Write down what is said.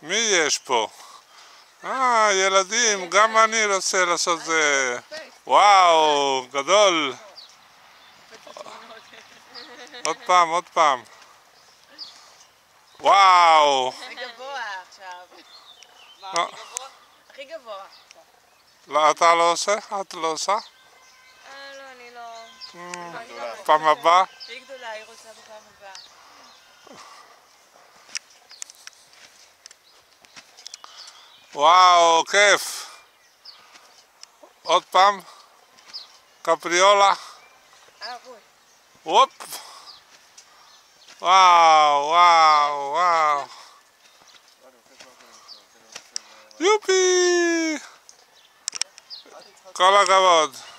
מי יש פה? ילדים, גם אני רוצה לעשות זה. וואו, גדול. עוד פעם, עוד פעם. וואו. הכי גבוה עכשיו. מה, הכי גבוה? הכי גבוה. לא, אתה לא עושה? את לא עושה? לא, אני לא. פעם הבאה? היא גדולה, היא רוצה בפעם הבאה. וואו, כיף. עוד פעם. קפריולה. רוי. וופ. וואו, וואו, וואו. יופי. כל הכבוד.